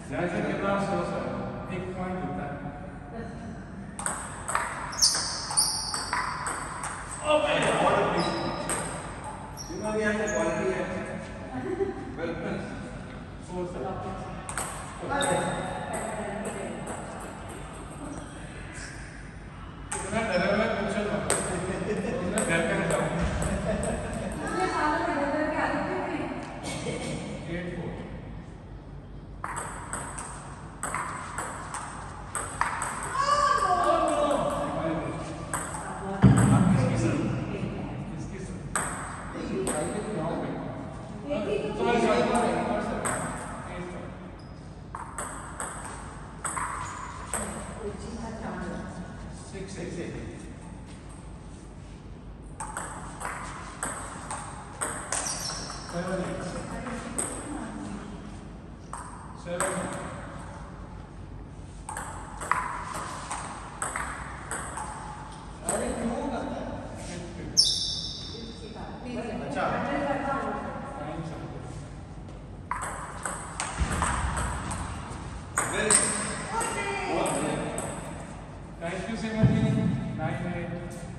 जैसे कितना सोच है, एक पॉइंट होता है। ओ भाई बहुत अच्छी, जिन्होंने यहाँ की क्वालिटी है, वेलकम, सोच है। कितना डरा हुआ है पूछो ना, उन्हें घर पे नहीं जाऊँ। उसने सालों में डर के आदत क्यों नहीं? 8-4 Thank you, Simati. 9-8.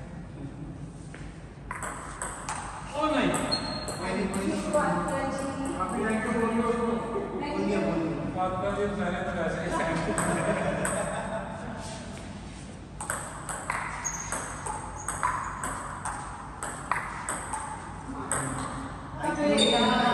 Oh, नहीं. आपकी थैंक यू बोलिए उसको. बोलिए. आपका जो जाने तो ऐसे ही Thank you.